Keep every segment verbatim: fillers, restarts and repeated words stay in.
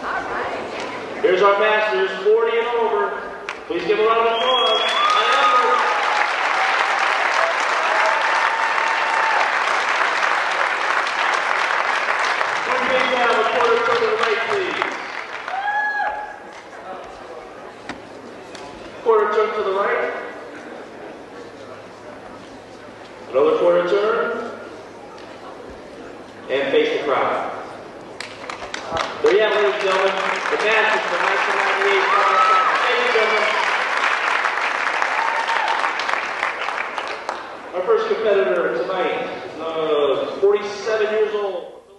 Here's our masters, forty and over. Please give a round of applause. An effort. One big down, a quarter turn to the right, please. Quarter turn to the right. Another quarter turn. And face the crowd. There you have it, ladies and gentlemen. The Masters from nineteen ninety-eight. Ladies and gentlemen. Our first competitor tonight is uh, forty-seven years old.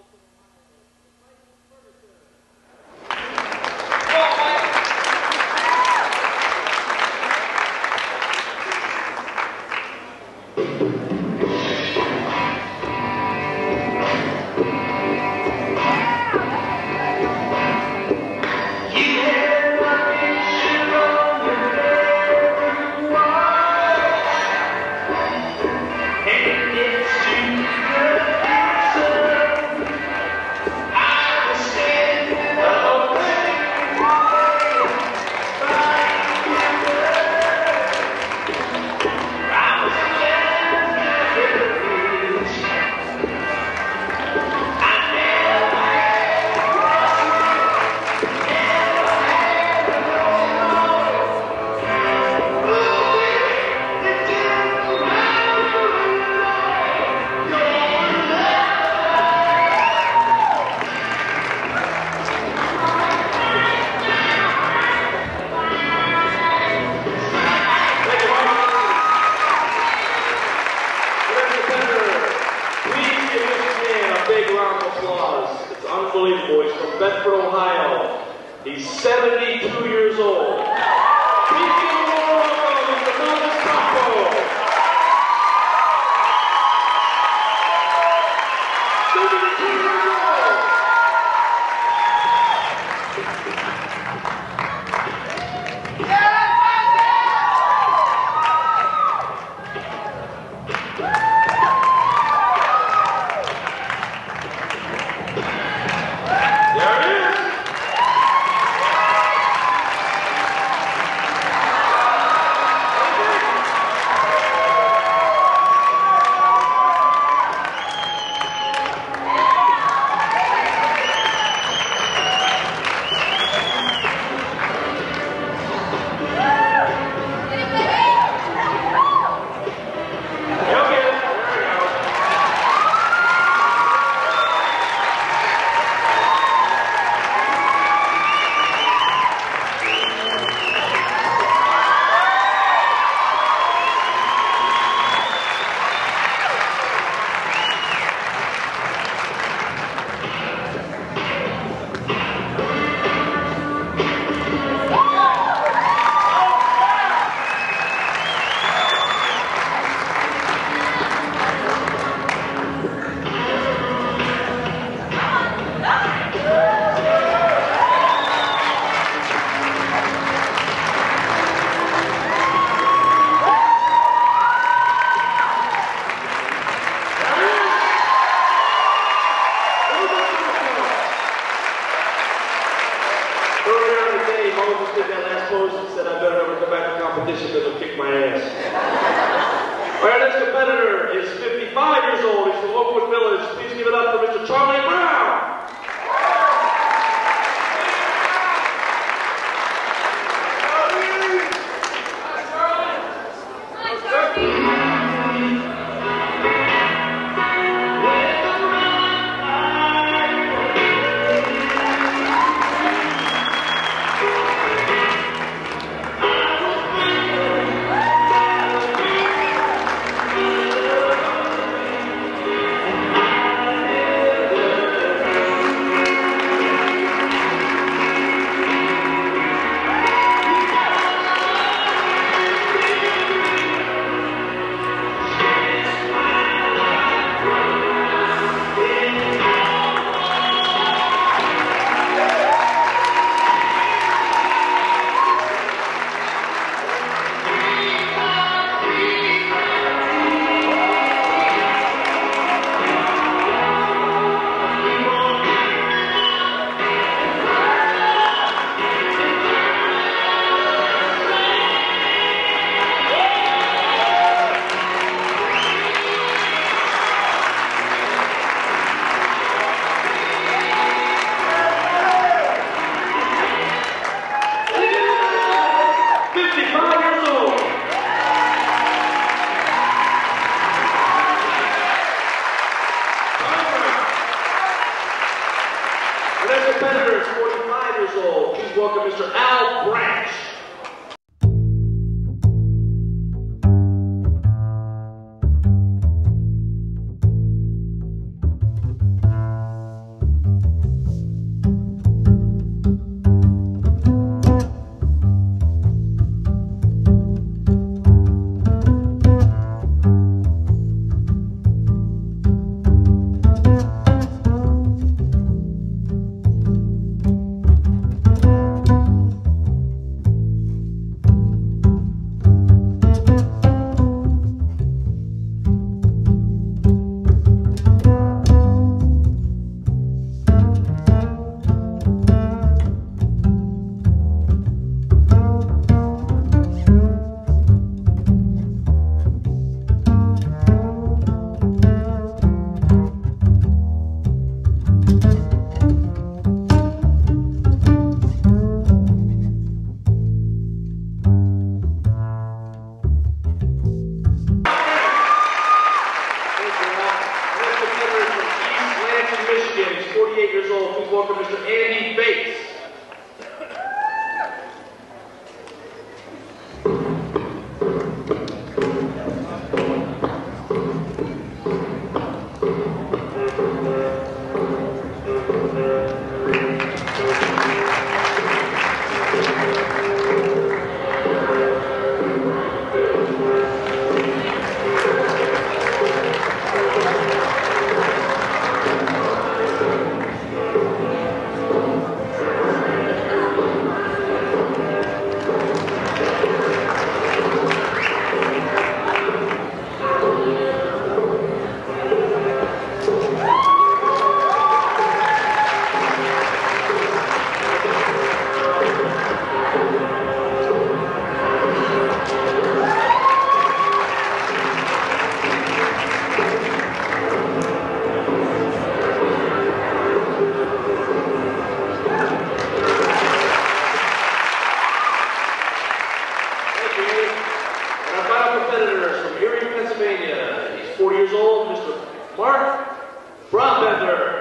He's seventy-two years old. Please give him a welcome, Mister Caputo. seventy-two years old. next competitor is forty-five years old. Please welcome Mister Al Branch. Michigan, he's forty-eight years old. Please welcome Mister Andy Bates. forty years old, Mister Mark Bromberger.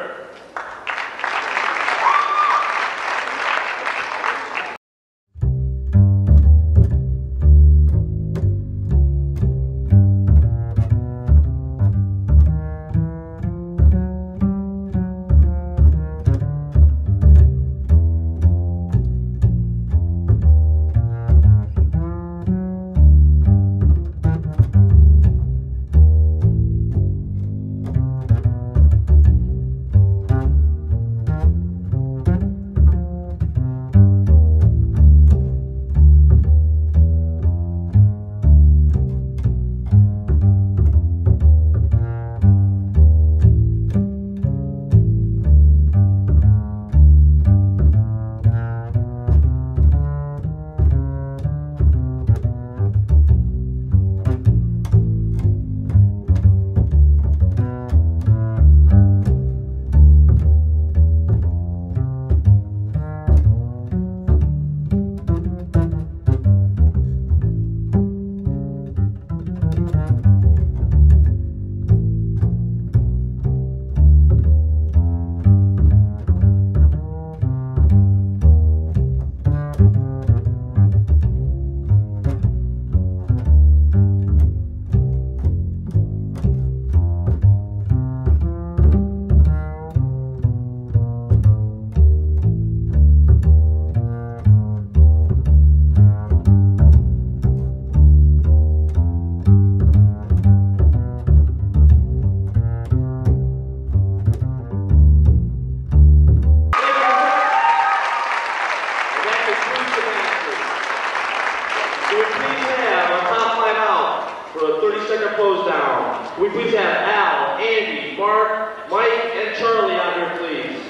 Close down. Can we please have Al, Andy, Mark, Mike, and Charlie out here, please?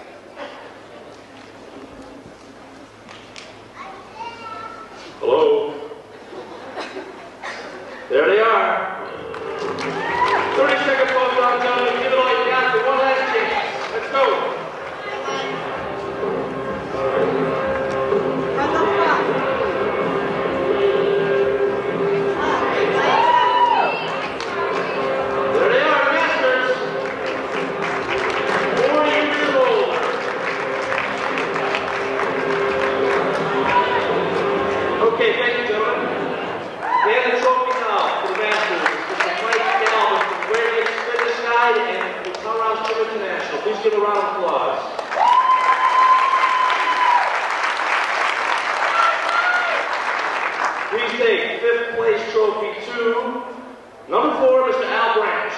Hello? There they are. thirty second close down, gentlemen. Give it all you got for one last chance. Let's go. trophy to number four, Mister Al Branch.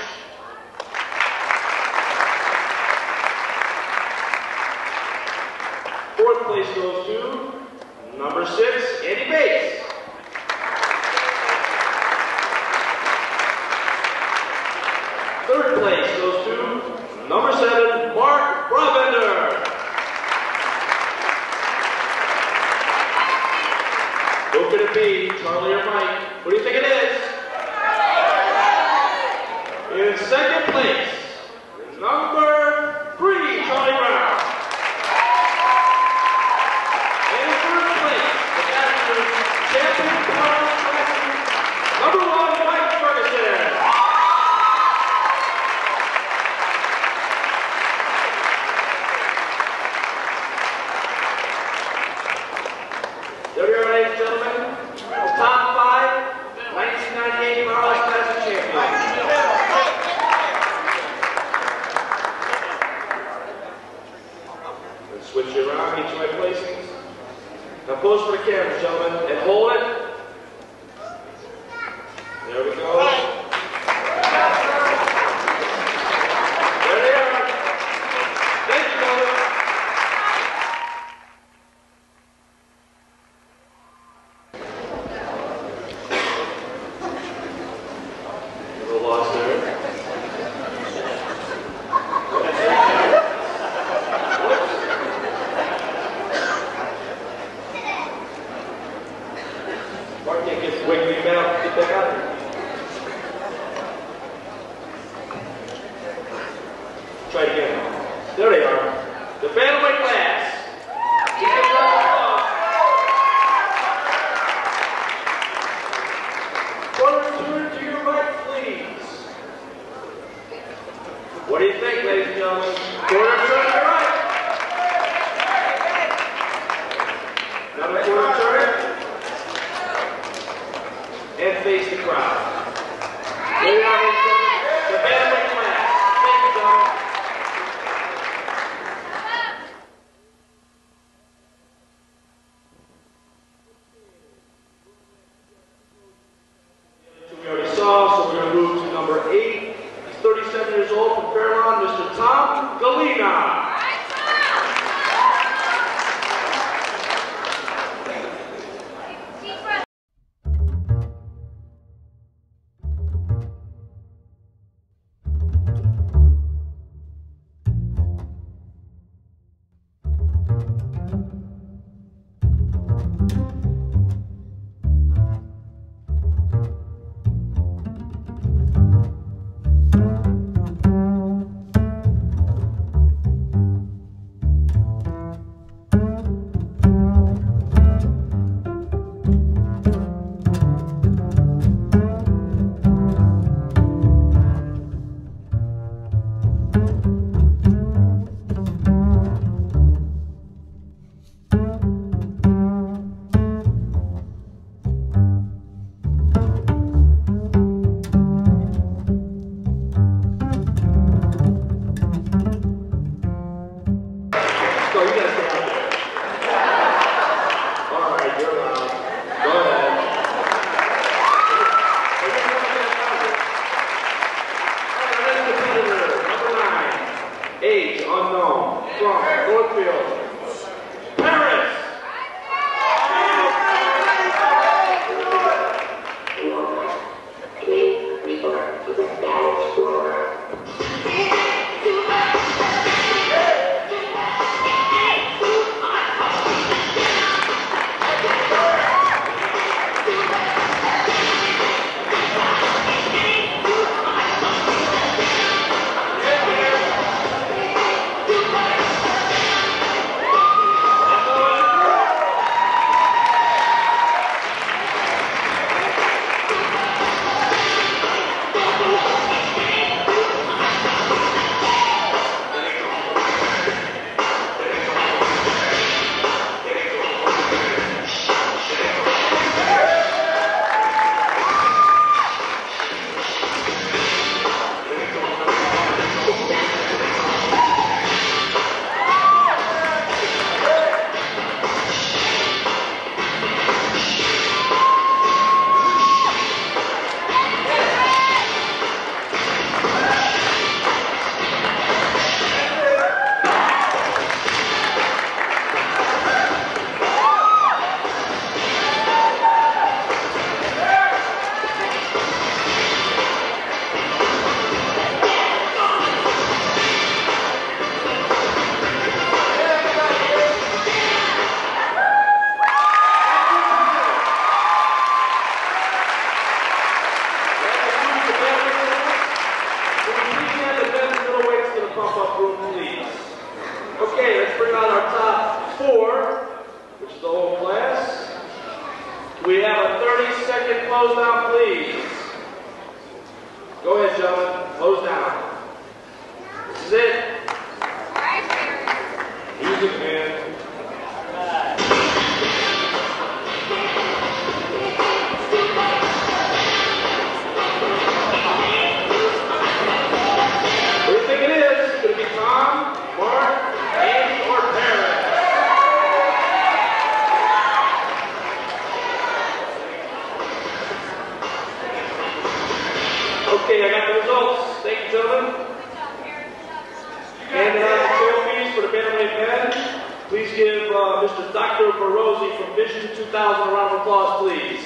Fourth place goes to number six, Andy Bates. Third place goes to number seven, Mark Brabender. Who could it be, Charlie or Mike? What do you think it is? In second place, number three, Charlie Brown. And in first place, the Masters Champion Class, number one, Mike Ferguson. There we are, ladies and gentlemen, the top five nineteen ninety-eight Powerless Classic champions. Let's switch you around, get you my placings. Now pose for the camera, gentlemen, and hold it. There we go. There they are. Thank you, gentlemen. Mark can't get wiggly out, get back out of here. close down, please. Go ahead, gentlemen. Close down. This is it. Music, man. What do you think it is? Could it be Tom, Mark, Andy, or Paris? Okay, I got the results. Thank you, gentlemen. Handing out the trophies for the bantamweight men. Please give uh, Mister Doctor Barozzi from Vision two thousand a round of applause, please.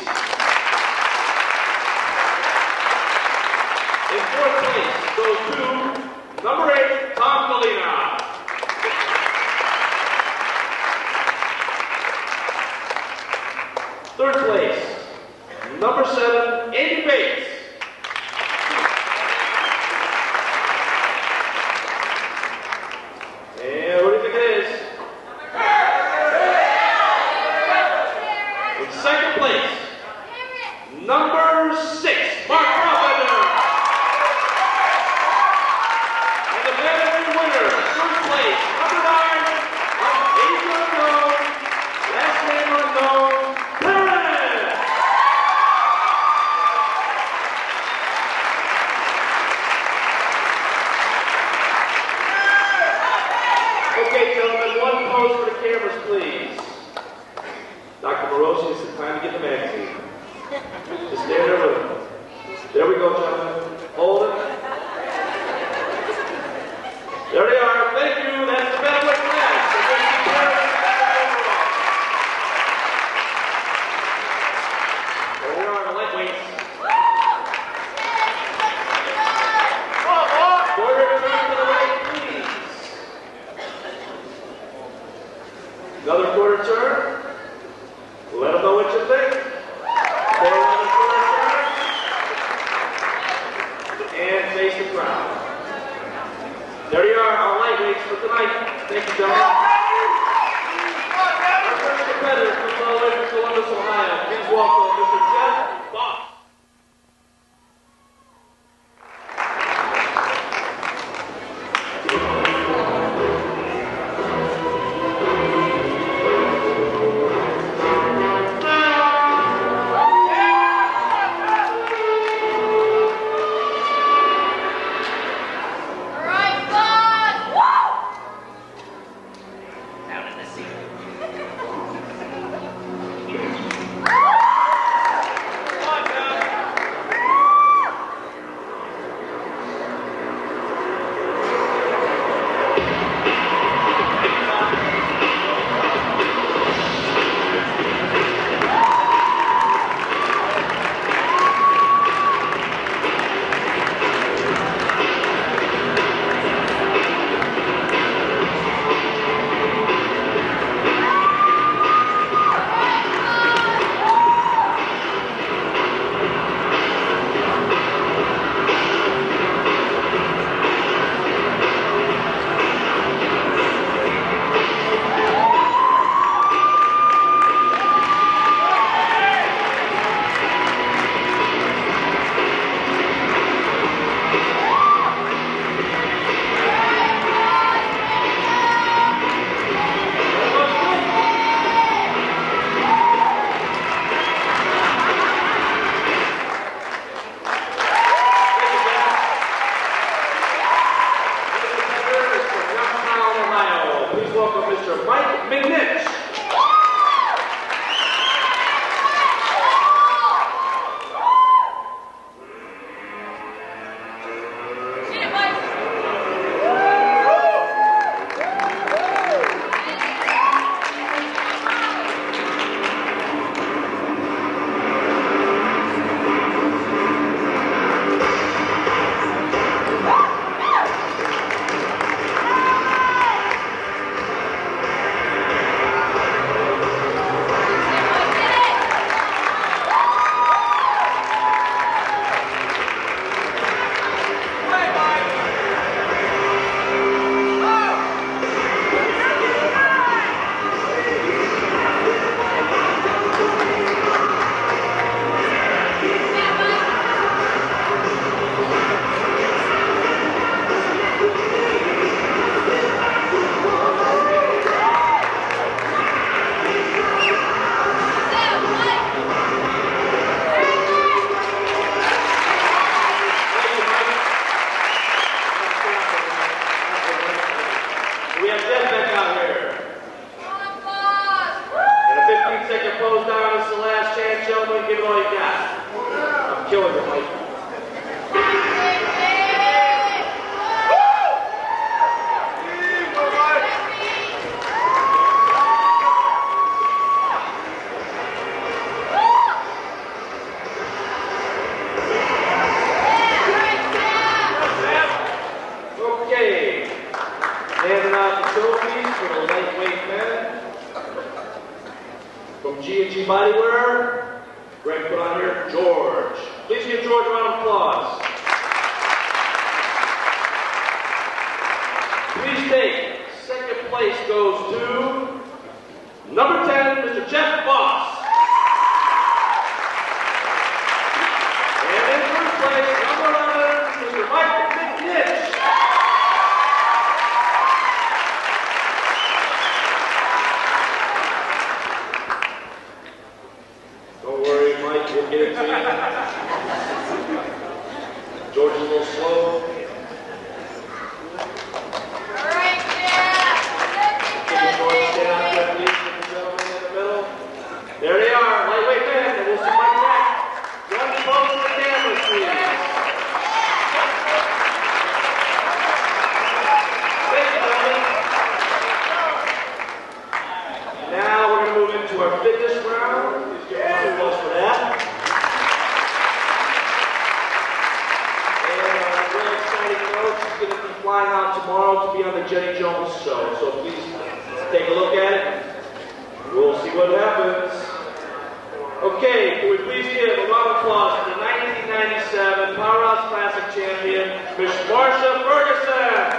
In fourth place goes to number eight, Tom Galina. Third place, number seven, Andy Bates. And what do you think it is? In second place, number six, Mark Carpenter. And the bantamweight winner, first place, number nine, age unknown, last name unknown, Paris. Okay, gentlemen, one pose for the cameras, please. Doctor Barozzi, it's the time to get the magazine. Just stand there with him. There we go, gentlemen. Hold it. There they are. Thank you. That's the bantamweight class. There we are, the lightweights. Quarter turn to the right, please. Another quarter turn. Let them know what you think. Forward another quarter turn. And face the crowd. There you are, our lightweights for tonight. Thank you, gentlemen. Our first competitor comes all the way from Columbus, Ohio. Please welcome Mister Jeff Boss. From G and G Bodywear, Greg put on here George. Please give George a round of applause. Please take second place goes to number ten, Mister Jeff Boss. And in first place, number eleven, Mister Mike McNitch. Don't worry, Mike, we'll get it to you. George is a little slow. There they are, lightweight men, and we'll see Mike back. Run close to the camera, please. Thank you, gentlemen. Now we're going to move into our fitness round. Please give a round of applause for that. And on a really exciting note, she's going to be flying out tomorrow to be on the Jenny Jones show. So please take a look at it. We'll see what happens. Okay, can we please give a round of applause to the nineteen ninety-seven Powerhouse Classic champion, Miss Marsha Ferguson.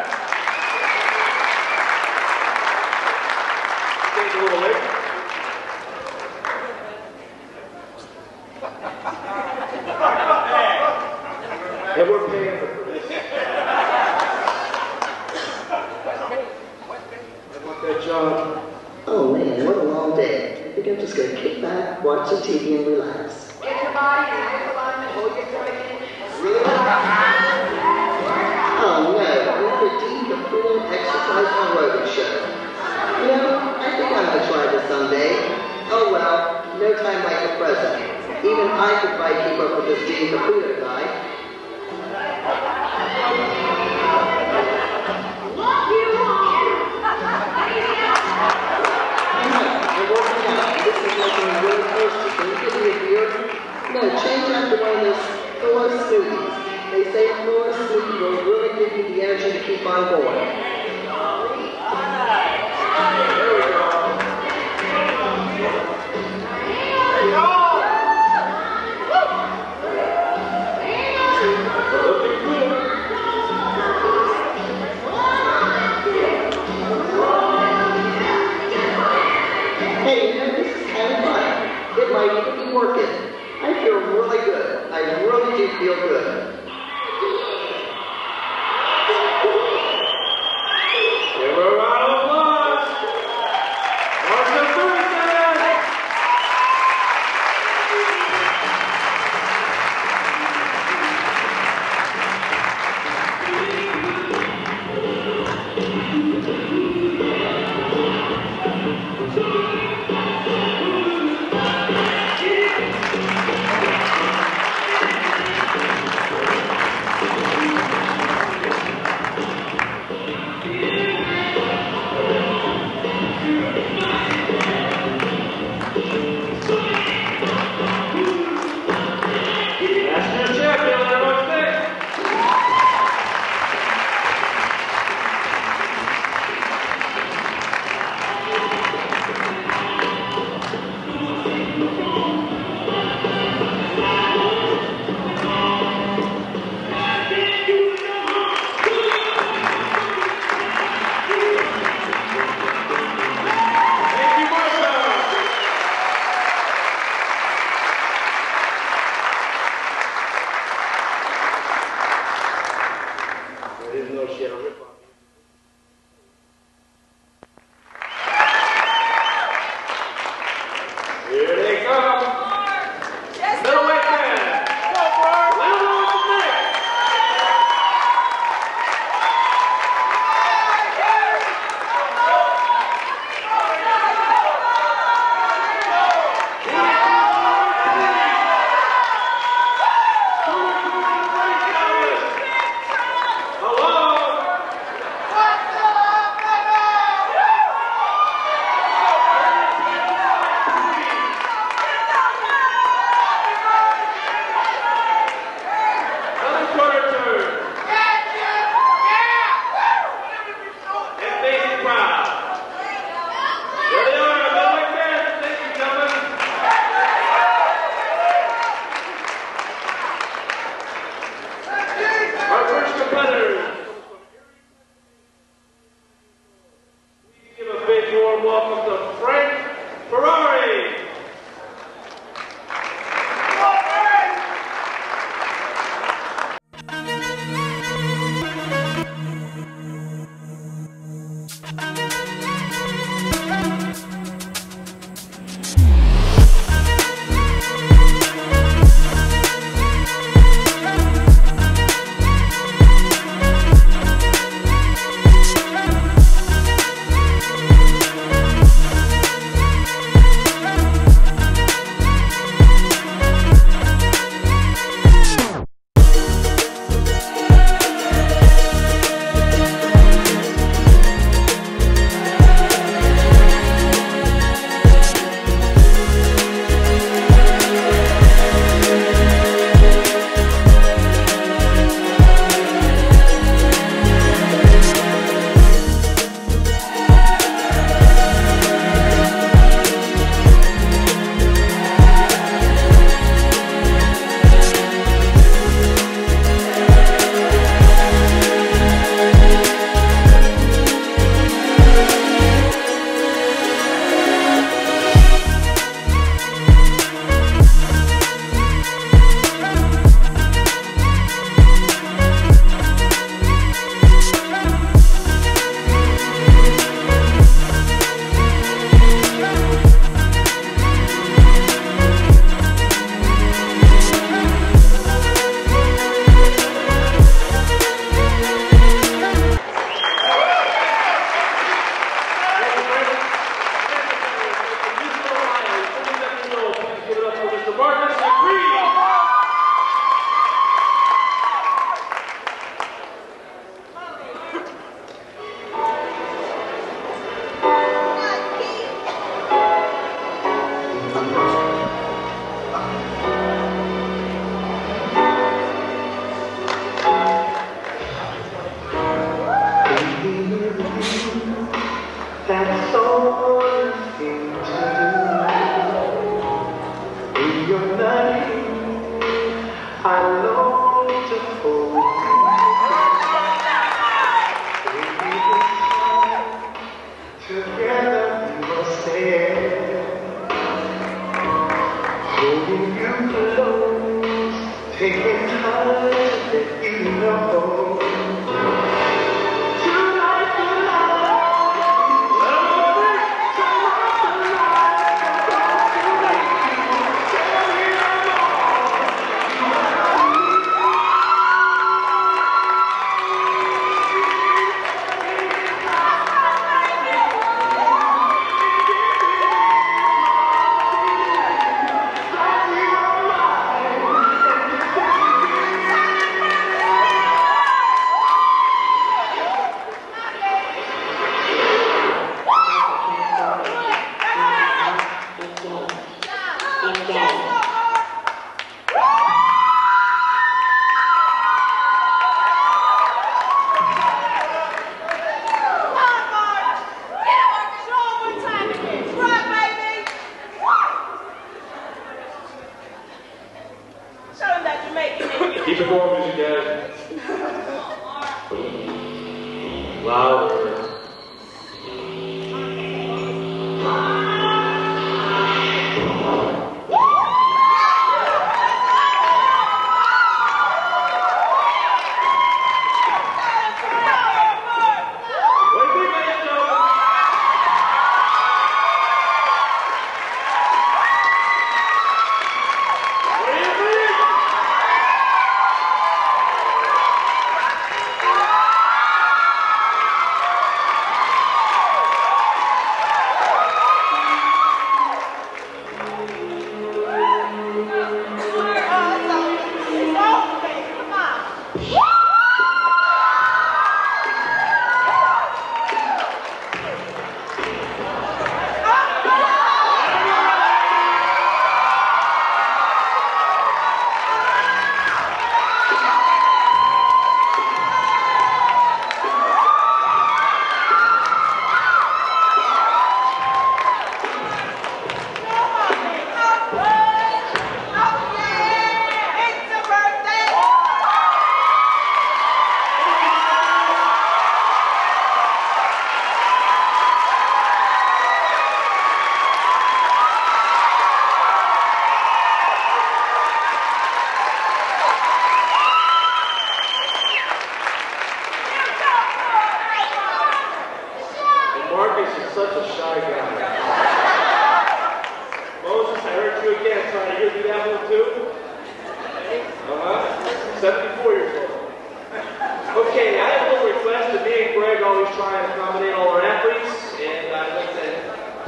Staying a little late. And we're paying her for this. I want that job. Oh man, what a long day. I think I'm just going to kick back, watch some T V, and relax. Get your body in a alignment, hold your stomach in. Really? Oh no, another Dean Caputo exercise aerobic show. You know, I think I'm going to try this someday. Oh well, no time like the present. Even I could probably keep up with this Dean Caputo guy. No, change after one of those Thor smoothies. They say Thor smoothie will really give you the energy to keep on going. There we go. Looking good. Hey, you know, this is kind of fun. It might even be working. I feel really good. I really do feel good. Give her a round of applause. Marsha Ferguson.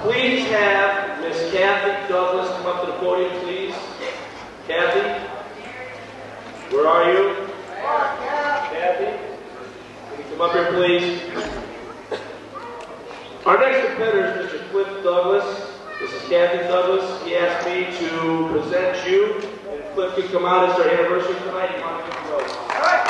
please have Miss Kathy Douglas come up to the podium, please. Kathy, where are you? Kathy, can you come up here, please? Our next competitor is Mister Cliff Douglas. This is Kathy Douglas. He asked me to present you, and Cliff can come out. It's our anniversary tonight. You want to give him a go? All right.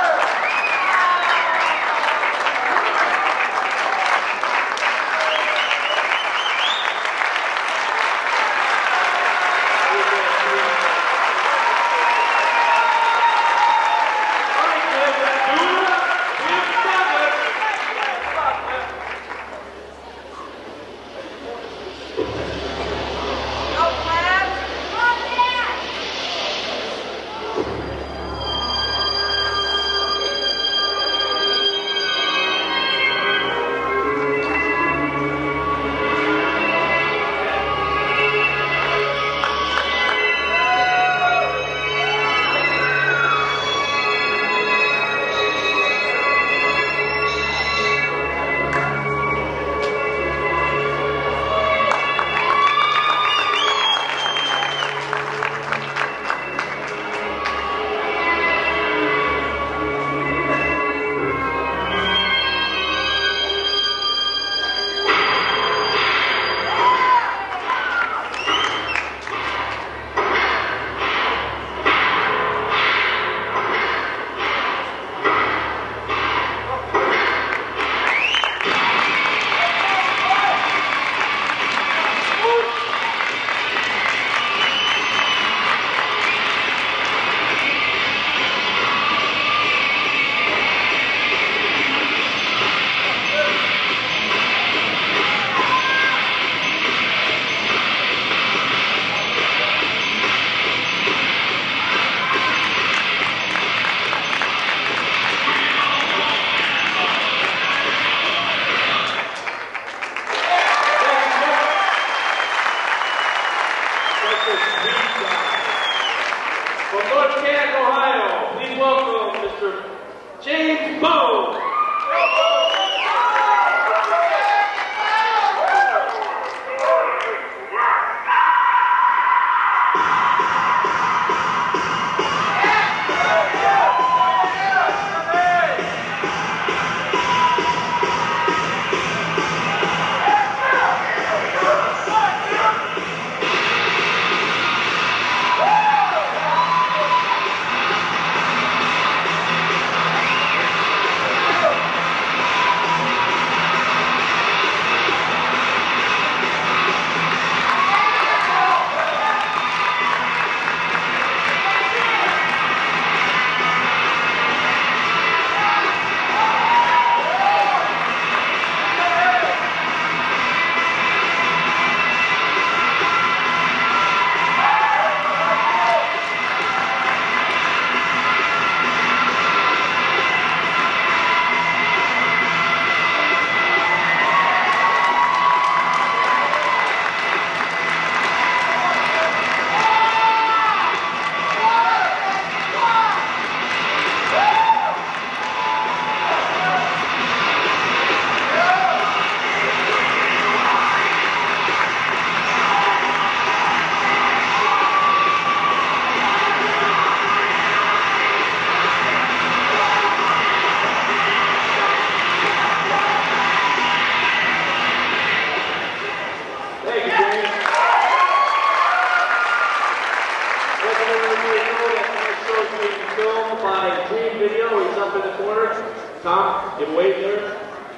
Tom, give a wave there.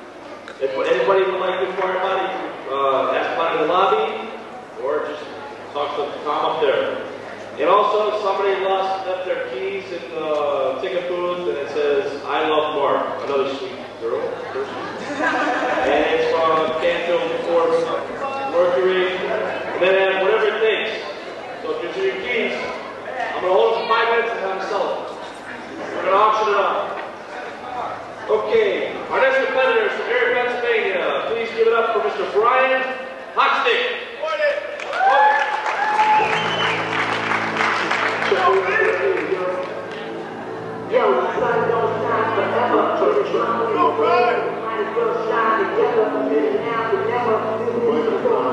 If anybody would like to inquire about it, uh, ask about it in the lobby, or just talk to Tom up there. And also, somebody lost left their keys in the ticket booth, and it says, "I love Mark," another sweet girl, person. And it's from Canfield Ford Mercury. And then uh, whatever it takes. So if you your keys, I'm going to hold it for five minutes and then I'm selling it. We're going to auction it off. Okay, our next competitor is from Erie, Pennsylvania. Please give it up for Mister Brian Hockstick. Yo, the sun don't shine forever, but it's shining. Might as well shine together, now, never,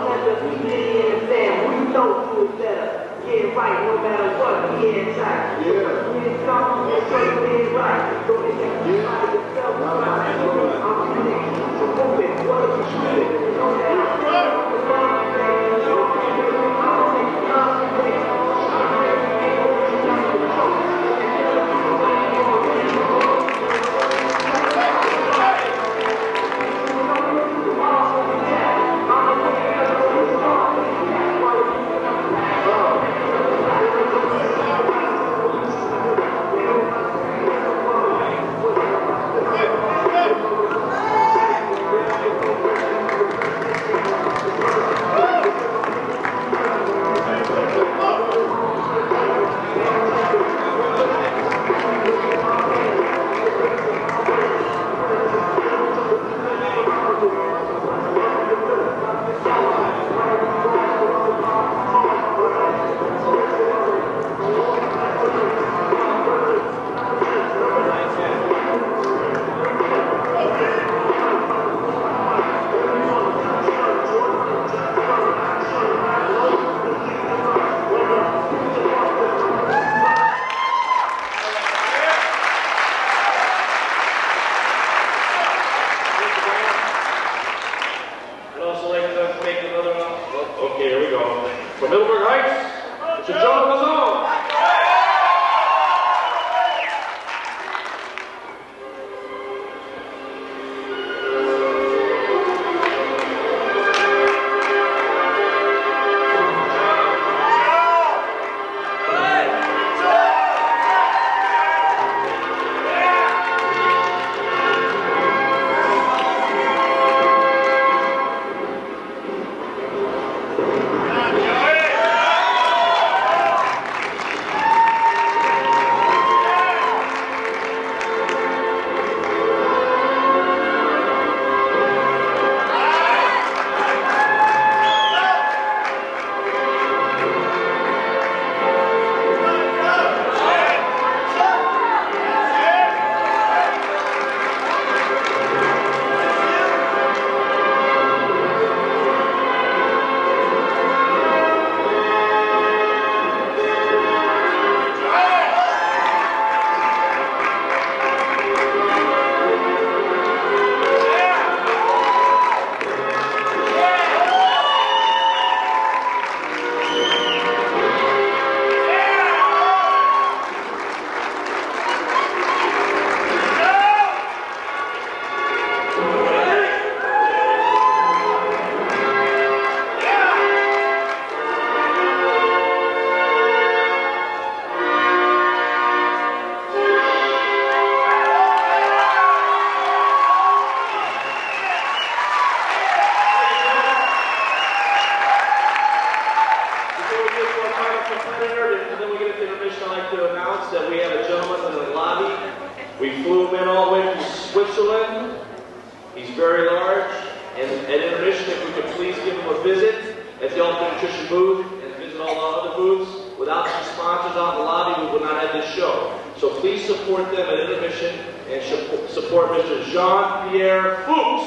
Support Mister Jean-Pierre Fux.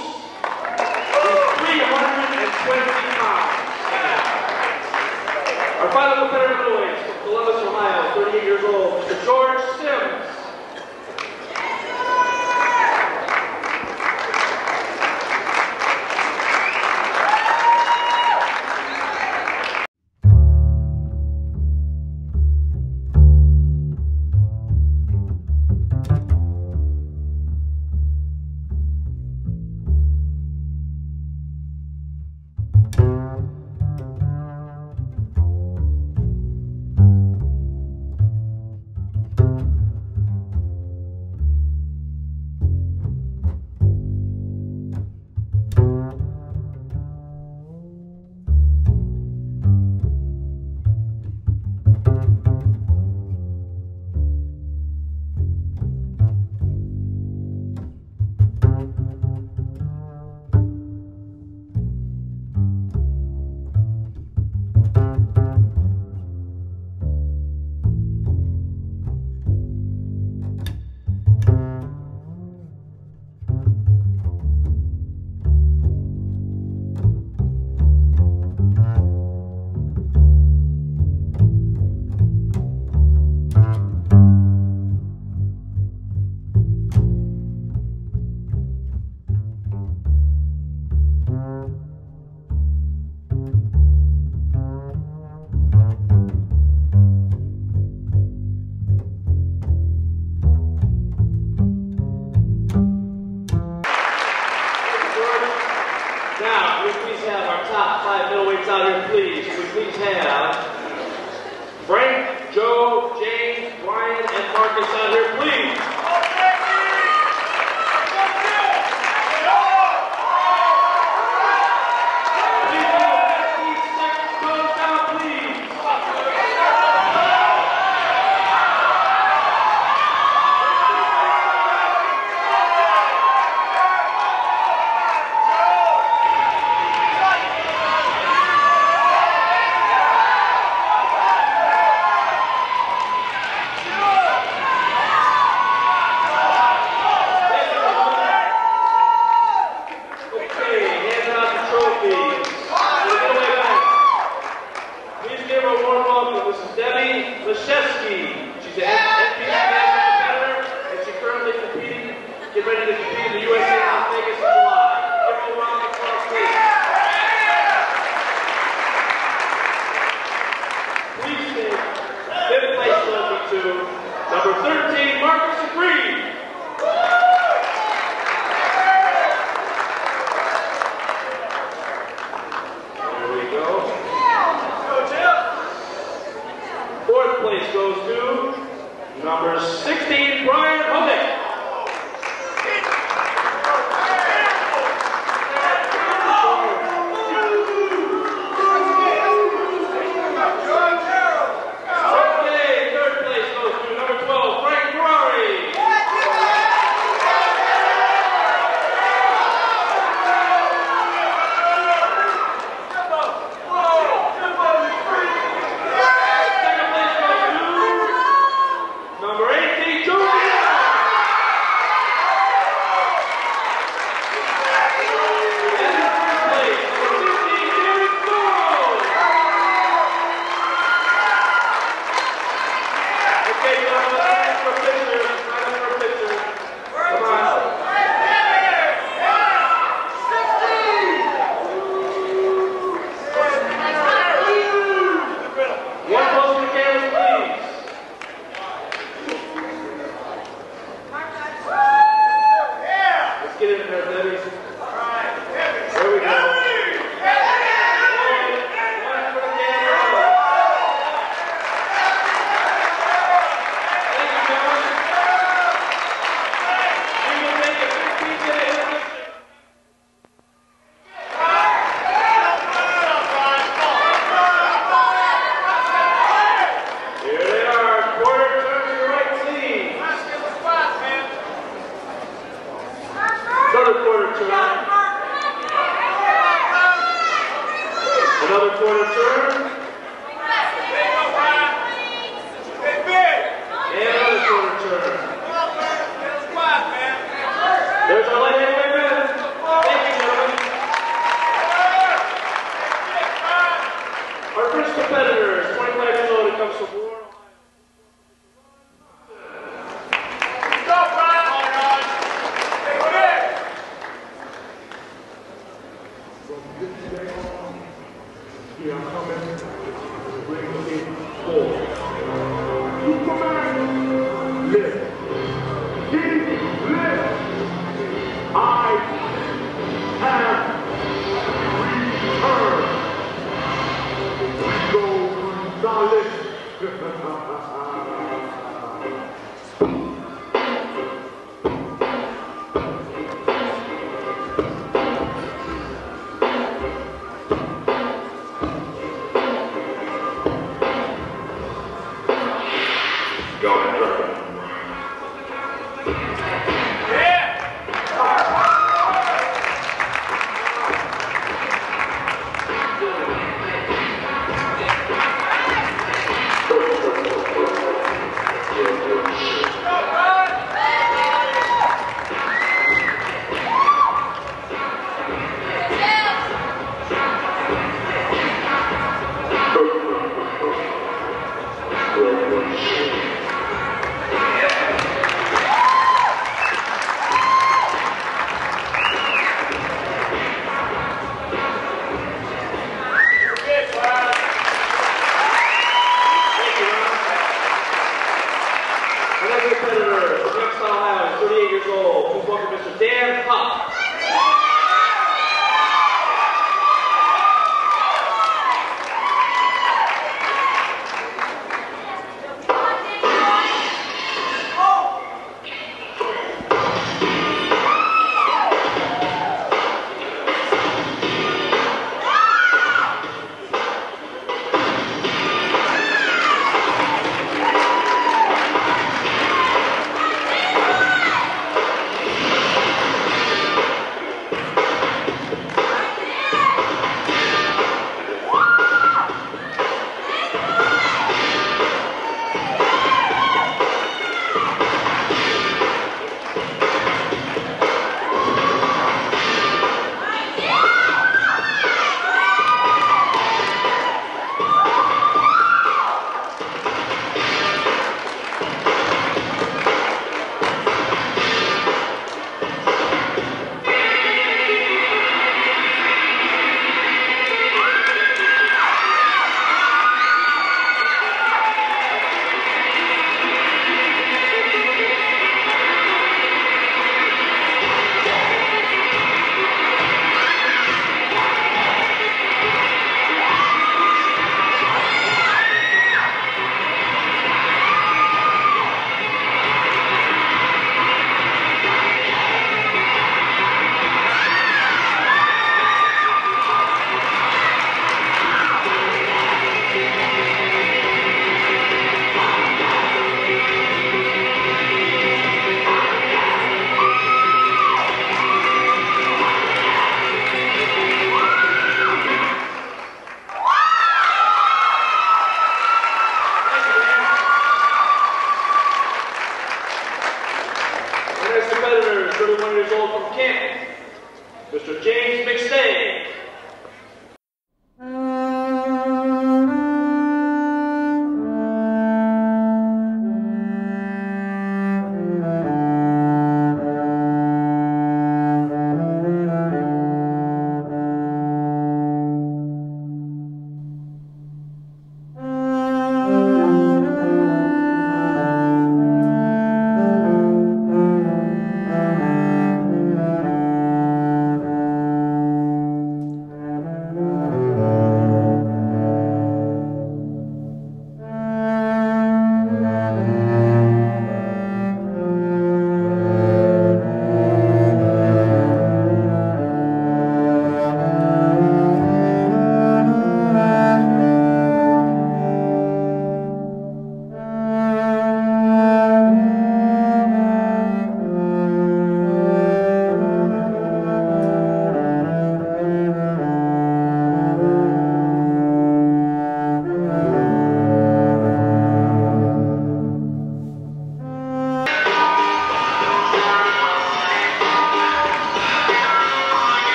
He's three hundred twenty pounds. Our final competitor middleweight from Columbus, Ohio, thirty-eight years old, Mister George Sims. please have Frank, Joe, James, Brian, and Marcus out here, please.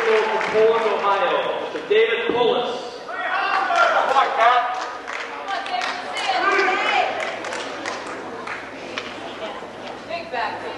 Mexico from Poland, Ohio, Mister David Polis. Come on, Cat. Come on, David, say it. Big back, David.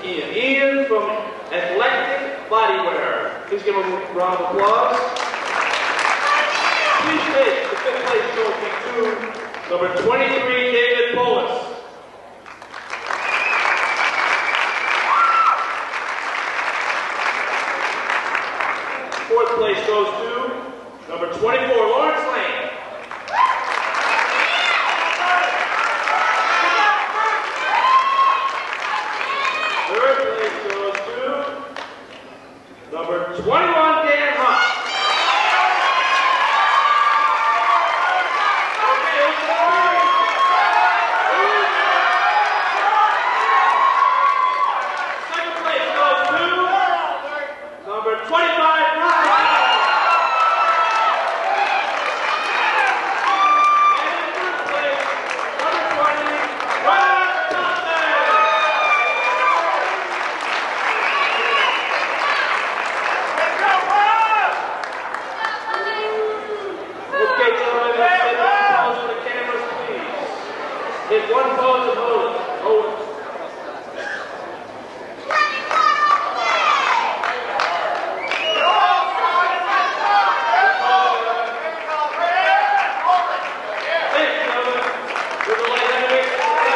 Ian. Ian from Eclectic Bodywear. Please give him a round of applause. Please take the fifth place trophy to number twenty-three, David Polis. Fourth place goes to number twenty-four, Lawrence Lane. Third place goes to number twenty-one, Dan Hunt. Second place goes to number twenty-five, Brian. Take one pose and hold it. Hold it. Thanks, gentlemen. With the light heavyweight.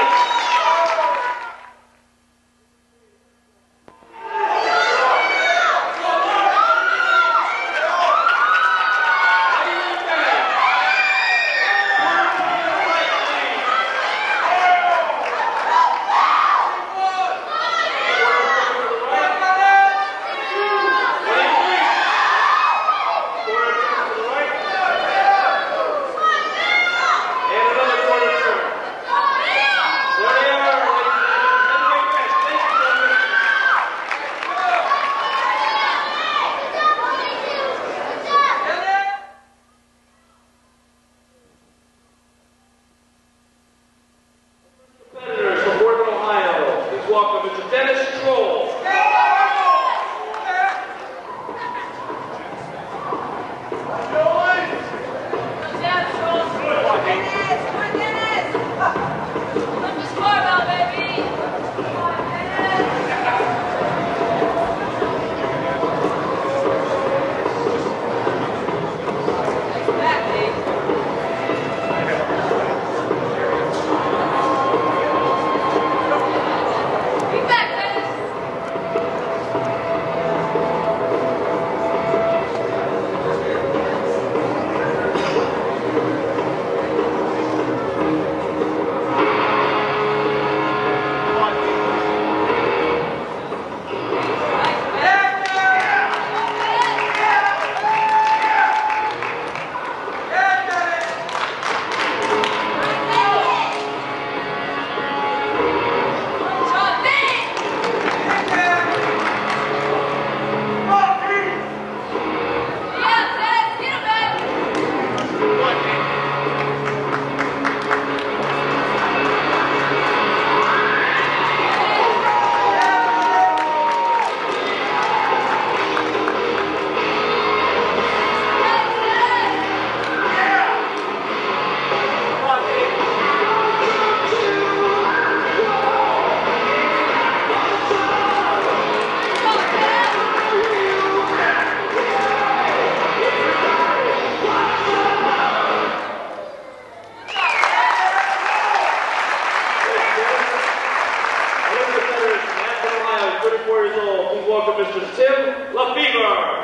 Welcome, Mister Dennis Troll. thirty-four years old. Please welcome Mister Tim LaFever.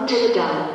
to the dome.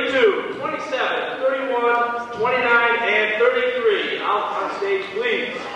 twenty-seven, thirty-one, twenty-nine, and thirty-three. Out on stage, please.